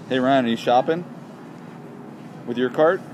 Hey Ryan, are you shopping with your cart?